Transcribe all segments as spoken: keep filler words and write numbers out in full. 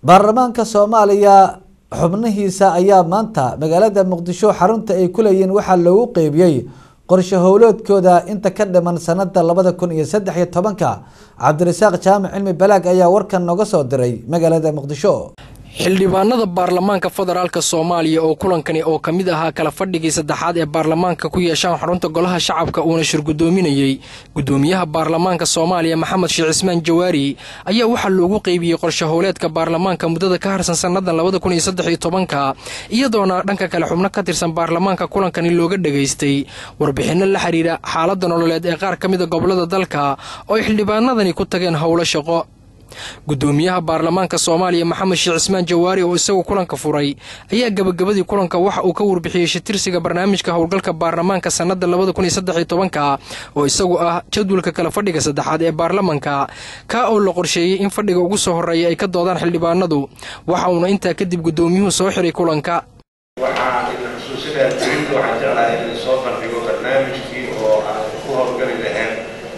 baarlamaanka Soomaaliya xubnihiisa ayaa maanta magaalada Muqdisho xarunta ay ku leeyeen waxa loogu qeybiyay qorshe howleedkooda inta ka dhiman sanada labada kun iyo saddex iyo tobanka. Cabdirasaaq Jaamac Cilmi Balaag ayaa warkan noga soo diray magaalada Muqdisho. xildhibaanada baarlamaanka federaalka Soomaaliya oo kulankani oo kamid ahaa kala fadhigii saddexaad ee baarlamaanka ku yeeshaan xarunta golaha shacabka uuna shir gudoominayay gudoomiyaha baarlamaanka Soomaaliya Maxamed Sheikh Ismaan Jawaari ayaa waxa loogu qeybiyay qorshe howleedka baarlamaanka muddada ka harsan sanada labada kun iyo saddex iyo tobanka iyadoona dhanka kale xubno ka tirsan baarlamaanka kulankani looga dhageystay warbixino la xiriira xaaladda nololeed ee qaar kamid ah gobolada dalka oo xildhibaanadani ku tageen howlo shaqo. gudoomiyaha baarlamaanka Soomaaliya Maxamed Sheikh Ismaan Jawaari oo isagu kulanka furay ayaa gabagabadii kulanka waxa uu ka warbixiyay shitirsiga barnaamijka howlgalka baarlamaanka sanada labada kun iyo saddex iyo tobanka oo isagu ah jadwalka kala fadhiga saddexaad ee baarlamaanka ka oo la qorsheeyay in fadhiga ugu soo horeeya ay ka doodaan xildhibaanadu waxa uu inta kadib gudoomiyuhu soo xiray kulanka. waxaan idin xusuusinayaa tirinta waxaan jeclahay in soo bandhigo barnaamijkii oo aan ku howlgali lahayn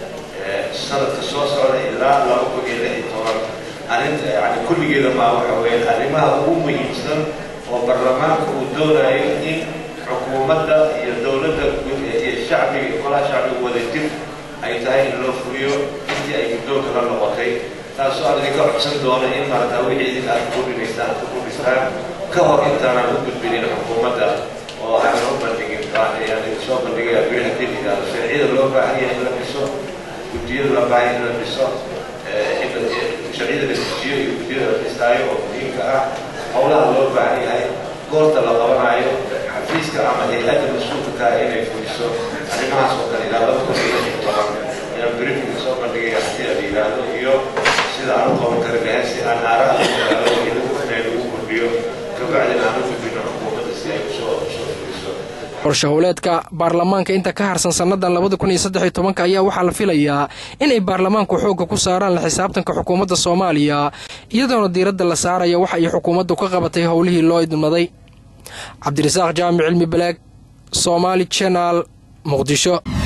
sanadka soo socda ilaa laba kun iyo lix iyo toban arrinta yani kulligeeda maa waxa weeye arrimaha ugu muhiimsan oo baarlamaanka uu doonayo in xukuumadda iyo dowladda iyo shacbiga iyo golaha shacbiga wadajir ay tahay in loo fuliyo intii ay guddoonka la noqotay taasoo aan idinka codsan doono in maaragtaa wixii idin aad kudhinaysa aad ku kudhistaan ka hor intaanaan u gudbinin xukuumadda oo aanan u bandhigin yani soo bandhigaya wixii haddii yidhaahdo sharciyada loo baahan yahay in la dhiso gudiyada la baahan in la dhiso sharciyada la dejiyo iyo gudiyada la dhisaayo oo muhiimka ah howlaha loo baahan yahay goorta la qabanayo xafiiska ama hay-adda mas-uulka ka ah inay fuliso arrimahaas oo kale ilaa laba kun iyo lix iyo toban inaan briefing soo bandhigaya haddii la yidhaahdo iyo sida aan u qaban kari lahayn si aan aaraha magaalo ilagu inay lagu kordhiyo kabacdin aan u gudbino xukuumadda si ay usoo soo fuliso. qorshe howleedka baarlamaanka inta ka harsan sanadan labada kun iyo saddex iyo tobanka ayaa waxaa la filayaa inay baarlamaanku xoogga ku saaraan la xisaabtanka xukuumadda Soomaaliya iyadoona diiradda la saarayo waxa ay xukuumaddu ka qabatay howlihii loo idmaday. Cabdirasaaq Jaamac Cilmi Balaag, Somali Channel, Muqdisho.